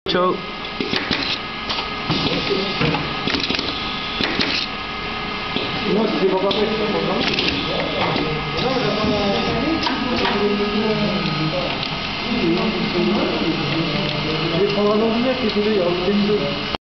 Ciao. Moi, je ne sais pas quoi faire. Je vais prendre un ordinateur qui est tombé, il y a